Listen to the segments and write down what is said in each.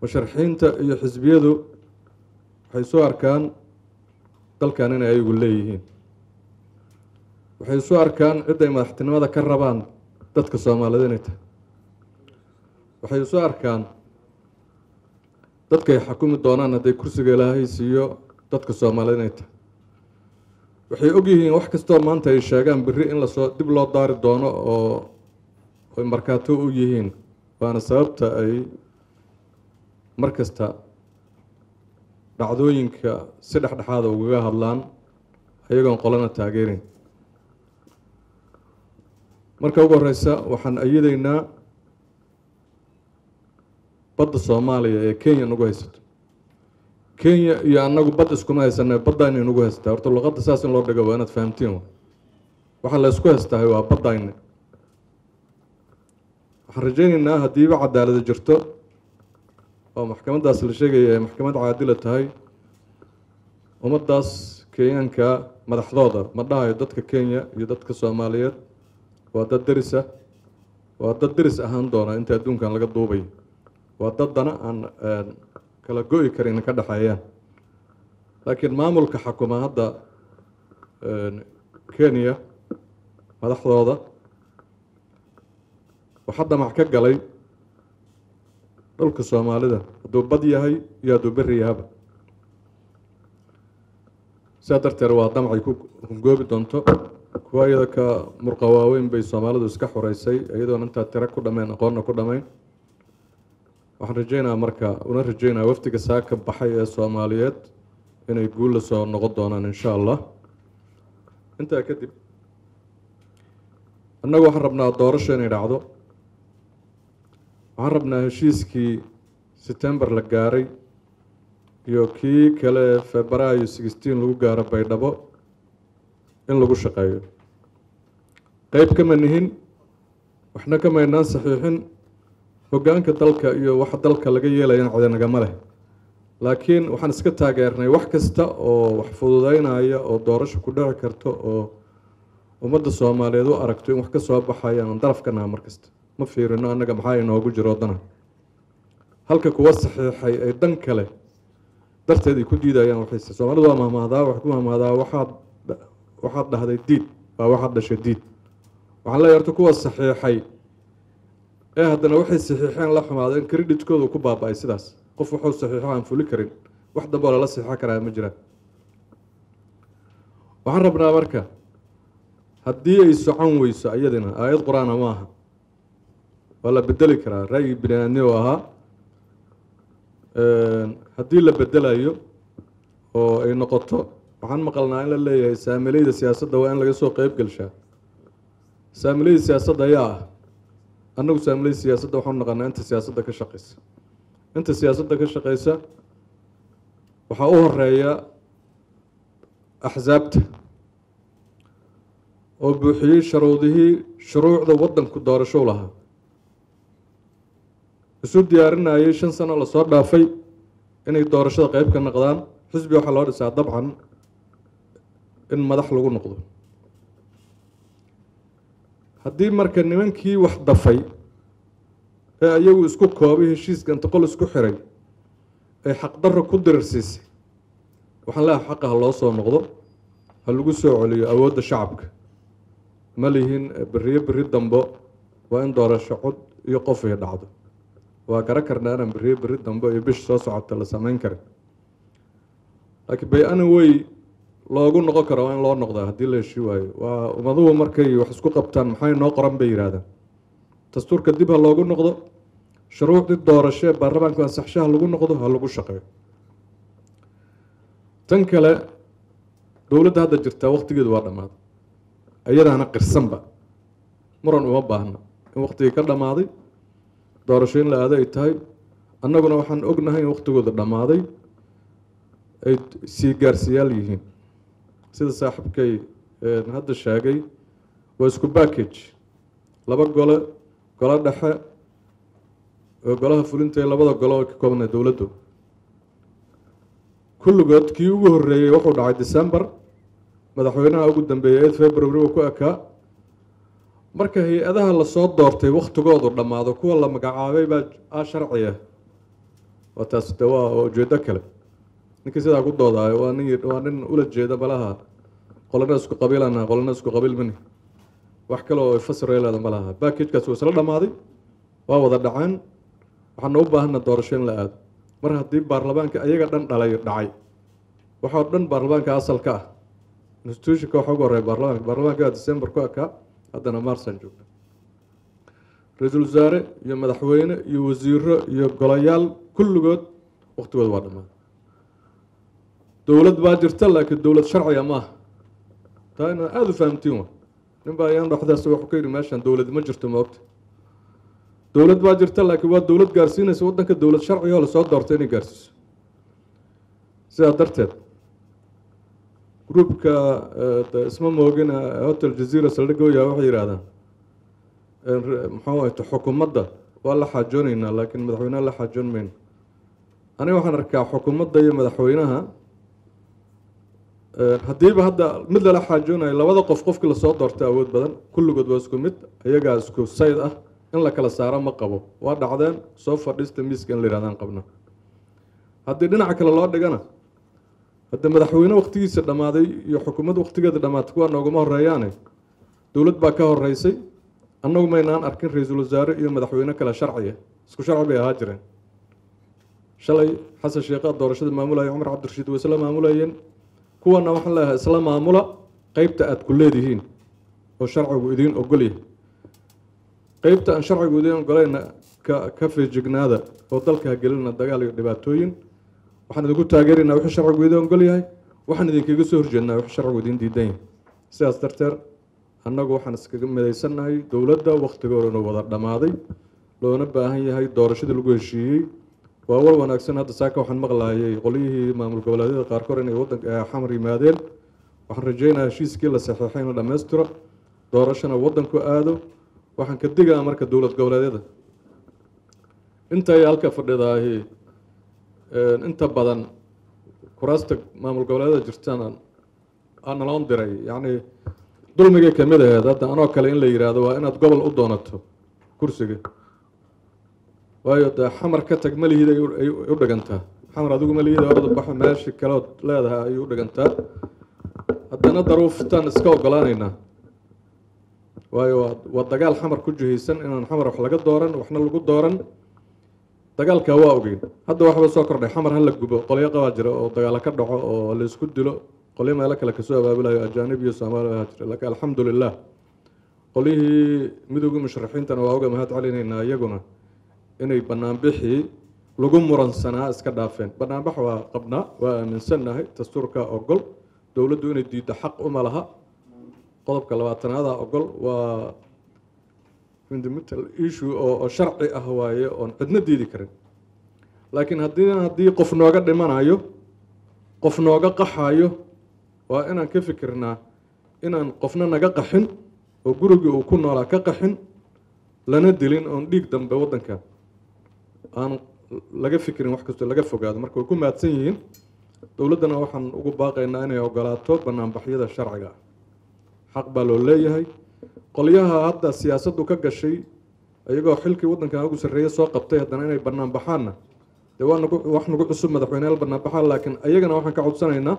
musharaxiinta iyo xisbiyadu waxay soo arkaan dalkan inay ayagu leeyihiin, waxay soo arkaan cidday madaxtinimada ka rabaan dadka Soomaaliyeed inay tahay, waxay soo arkaan dadkay xukumi doonaan hadday kursiga Ilaahay siiyo dadka Soomaaliyeed inay tahay, waxay og yihiin wax kastoo maanta ay sheegaan berri in lasoo dib loo daari doono oo ay markaato u yihiin, waana sababta ay mar kasta dhacdooyinka si dhexdhexaada ugaga hadlaan ayagoon qolana taageerin. marka ugu horeysa waxaan ayadaynaa badda Soomaaliya ee Kenya nagu haysato. Kenya iyo annagu badda iskuma haysanay, badda inay nagu haystaa. horta luqadda saas in loo dhigo waa inaad fahamtiin. waxa la isku haystahay waa baddayna. waxaan rajaynaynaa haddiiba cadaalad jirto oo maxkamadaas la sheegaya ay maxkamad caadil tahay, ummadaas Kenyaanka madaxdooda ma dhahayo dadka Kenya iyo dadka Soomaaliyeed waa dad deris ah, waa dad deris ahaan doona inta adduunkan laga duubay, waa dadana aan kala go'i karin ka dhaxayaan. laakiin maamulka xukuma hadda Kenya madaxdooda waxa damac ka galay dhulka Soomaalida hadduu bad yahay iyo hadduu berri yahaba. sidaa darteed waa damacay ku hungoobi doonto. kuwa iyada ka murqa waaweyn bay Soomaalidu iska xoreysay iyadoon intaa tiro ku dhammayn aqoonna ku dhammayn. waxaan rajaynayaa marka una rajaynayaa waftiga saaka baxay ee Soomaaliyeed inay guul la soo noqon doonaan insha Allah. intaa kadib annagu waxaan rabnaa doorasho inay dhacdo. waxaan rabnaa heshiiskii September la gaaray iyo kii kale Febraayo 16 lagu gaaro Baydhabo in lagu shaqeeyo. qayb kama nihin, waxna kama inaan saxiixin hoggaanka dalka iyo waxa dalka laga yeelayo ciidanagama leh. laakiin waxaan iska taageernay wax kasta oo wax fududeynaya oo doorasho ku dhici karto oo ummadda Soomaaliyeed u aragto in wax ka soo baxayaan darafkana mar kasta ma fiirino annaga maxaa inoogu jiro dana. halka kuwa saxiixay ay dan kale darteed ay ku diidayaan waxay Soomaalidu waa mahmaadaa wax ku mahmaadaa waxaad dhahday diid waa waxaad dhashay diid. waxaan leeyahay horta kuwa saxiixay ee haddana waxay saxiixeen la xumaado in credit-koodu ku baaba'ay sidaas. qof wuxuu saxiixo aan fuli karin wax dambe oo la saxiixo karaa ma jiraan. waxaan rabnaa marka haddii ay socon weyso ayadina aayad qur-aana ma aha, waa la bedeli karaa ra'yi bini'aadmi oo ahaa. haddii la bedelayo oo ay noqoto waxaan maqalnaa in la leeyahay saamilayda siyaasadda waa in laga soo qayb gelshaa. saamilayda siyaasadda ayaa ah annagu saamilayda siyaasadda waxaan naqanaa inta siyaasadda ka shaqeysa. inta siyaasadda ka shaqeysa waxaa u horeeya axsaabta oo buuxiyey shuruucda waddanku doorasho lahaa, isu diyaarinayay 5 sano la soo dhaafay inay doorashada qayb ka noqdaan. xisbi waxaa loo dhisaa dabcan in madax lagu noqdo. haddii marka nimankii wax dafay ee ayagu isku koobay heshiiska inta qol isku xiray ay xaqdarro ku dirarsiisay, waxaan leeyahay xaqa ha loo soo noqdo, ha lagu soo celiyo awoodda shacabka. ma lihin berri dambo waa in doorasho cod iyo qof ay dhacdo. waa garan karnaa inaan berri dambo iyo bish soo socota la samayn karin, laakiin bay-ana wey loogu noqon karo waa in loo noqdaa haddii la heshii waayo. waa ummaduhu markay wax isku qabtaan maxay noo qoran bay yidhaahdaan. dastuurka dib ha loogu noqdo, shuruucdii doorasho ee baarlamaanka ansaxshaha lagu noqdo, ha lagu shaqeeyo. tan kale dowladda hadda jirtaa waqtigeedu waa dhammaaday, ayadaana qirsanba muran uma baahna in waqtigii ka dhammaaday doorasho in la aado ay tahay. annaguna waxaan ognahay in waqtigooda dhammaaday ay sii gaarsiyaal yihiin. sida saaxiibkay hadda sheegay waa isku package, laba gole dhexe oo golaha fulinta ee labada gole oo ka koobnaa dowladdu. kulligood kii ugu horreeyey wuxuu dhacay December, madaxweynaha ugu dambeeyay February uu ku ekaa. marka hay-adaha la soo doortay waqtigoodu dhammaado kuwa la magacaabay baa sharciya وتستوى وجودة كله نكسي ذا قد ضاع وانين أولى جيدة بلاها قلنا اسكو قبيلنا قلنا اسكو قبيل مني وحكى له يفسر إلى هذا بلاها باكيج كسوس لنا ماضي وهو ضدعان وحنوبة هن الدورشين لهذا مرة هدي برلمان كأيجا دن على دعي وحضن برلمان كأصل كا نستوشي كوحقور برلمان كديسمبر كا هذا مارس نجوم رئيس الوزراء يا مدحوين يا وزير يا قليال كل جود وقت جود وادما دولة باجرت لكن دولة شرعية ما تاينا هذا فهمتيهم نبغى يان راح ده سوى حكيري ماشان دولة ما جرت ما وقت دولة باجرت لكن واد دولة جارسين سودنا كدولة شرعية ولا صوت دارتيني جارس سأدرتت جروب كا اسمه موجنا هوتل الجزيرة سلقوا يا وحير هذا محاولة حكومة ولا حاجونينا لكن مدحوينها لا حاجون من أنا وحنا ركع حكومة ضي مدحوينها هديب هذا مثل لا حاجونا إلا وذا قف كل صوت دار تعود بدن كل جد واسكمت هي جالس كو سيد إن لك السعر ما قبوا وارد عدن صوف رئيس مسكين اللي رادان قبنا هدينا عكلا الله دجنا هذا مدحوينه وقت يصير دمادي يا حكومة وقت جد دماد كوا نوجمه الرياني دولة باكه الرئيسي أنه ما ينان أركن رئيس الوزراء يوم مدحوينه كلا شرعية سكو شرع بها هاجرين شلي حسن الشيخات دور رشيد معمولة يا عمر عبد الرشيد وسلام معمولين كونا وحنا إسلام معمولة قيبت أت كل دهين وشرع وإدين أقوليه قيبت أن شرع وإدين أقولينا كفي جناده وضلك هجلنا الدجال دباتوين وحنا نقول تاجرنا وح شرع وإدين أقوليه وحنا ذيك جسور جنة وح شرع وإدين دين سياس ترتر annagu waxaan iskaga midaysannahay dowladda waqtigoodana wada dhamaaday loona baahan yahay doorashada lagu heshiiyey waa war wanaagsan hadda saaka waxaan maqlaayay qoliyihii maamul goboleedyada qaarkood inay wadanka xamar yimaadeen waxaan rajaynayaa heshiiskii la saxiixay in la dhammaystiro doorashana wadanku aado waxaan ka digaa marka dowlad goboleedyada inta ay halka fadhidaahi inta badan kuraasta maamul goboleedyada jirtaan aan naloon diray yacni dulmiga kamid ah hadda anoo kale in la yiraahdo waa inaad gobol u doonato kursiga waayo xamar ka tag malihid ay u dhagantaa xamar adigu malihid orada baxa meeshi kale leedahay ay u dhagantaa haddana daruuftan iska ogolaanayna waayo waa dagaal xamar ku jihaysan inaan xamar wax laga dooran waxna lagu dooran dagaalka waa ogeyn hadda waxba soo kordhay xamar hal la gubo qolyo qabaa jira oo dagaal ka dhaco oo la isku dilo قلنا ما لك لك سوى بابلا أجانب يسامر هاجر لك الحمد لله قليه مدوق مشرحين تنواوجا ما هات علينا إن يجونا إنه بنام بحي لقوم مرنسنا إسكدافين بنام بحوا قبنا ومن سنة تستورك أقل دولة دون الدين حق لها قلب كلواتنا هذا أقل و من مثل إيشو أو شرعي أهواية أو عندنا دي ذكرين لكن هدي قفنا قد ما نايو قفنا قحايو وأنا كيف فكرنا إن قفنا نجاقحن وجرجي وكنا على كقحن لندلين أن ديك دم بودن كان أنا لقى فكرين وحكست لقى فوق هذا مركو يكون ماتسين دولتنا وحن أقول باقي إن أنا وقلاتوك بنام بحيدة الشرعية حق بالوليه هاي قليها هذا السياسة وكجا شيء أيجوا حلكي ودن كان أقول سرية سوق قبتيه ده أنا بنام بحالنا ده وإحنا نقول السمة ده حينال بنام بحال لكن أيجنا وإحنا كعود سنة هنا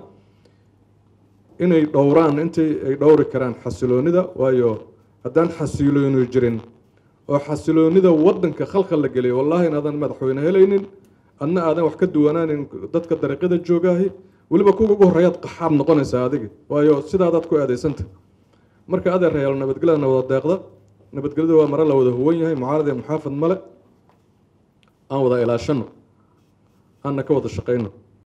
inay dhowraan intay ay dhowri karaan xasiloonida waayo haddaan xasilooni jirin oo xasiloonida wadanka khalkhal la geliyo wallahi inaadan madaxweyne helaynin adna aadan wax ka duwanaanin dadka dariiqada joogaahi weliba kuwa ugu horreeyaad qaxaab noqonaysaa adiga waayo sidaadaad ku aadaysanta marka adeer reyaal nabadgelyada wada deeqda nabadgelyada waa mara la wada huwan yahay mucaarad iyo muxaafad male aan wada ilaashano aanna ka wada shaqayno